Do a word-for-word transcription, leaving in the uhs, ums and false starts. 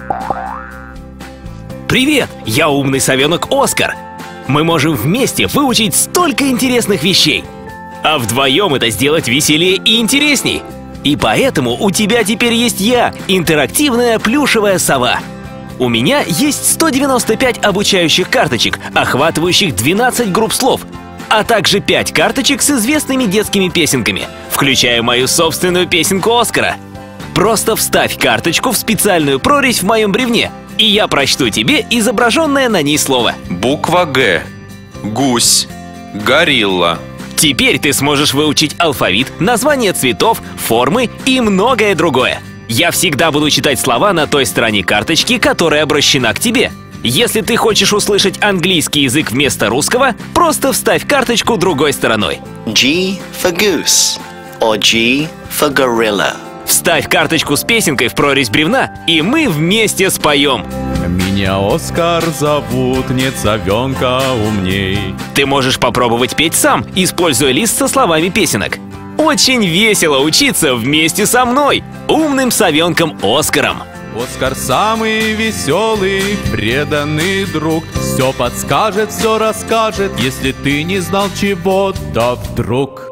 Привет, я умный совенок Оскар. Мы можем вместе выучить столько интересных вещей. А вдвоем это сделать веселее и интересней. И поэтому у тебя теперь есть я, интерактивная плюшевая сова. У меня есть сто девяносто пять обучающих карточек, охватывающих двенадцать групп слов, а также пять карточек с известными детскими песенками, включая мою собственную песенку Оскара. Просто вставь карточку в специальную прорезь в моем бревне, и я прочту тебе изображенное на ней слово. Буква Г. Гусь. Горилла. Теперь ты сможешь выучить алфавит, названия цветов, формы и многое другое. Я всегда буду читать слова на той стороне карточки, которая обращена к тебе. Если ты хочешь услышать английский язык вместо русского, просто вставь карточку другой стороной. G for goose or G for gorilla. Вставь карточку с песенкой в прорезь бревна, и мы вместе споем. Меня Оскар зовут, нет совенка умней. Ты можешь попробовать петь сам, используя лист со словами песенок. Очень весело учиться вместе со мной, умным совенком Оскаром. Оскар самый веселый, преданный друг. Все подскажет, все расскажет, если ты не знал чего-то вдруг.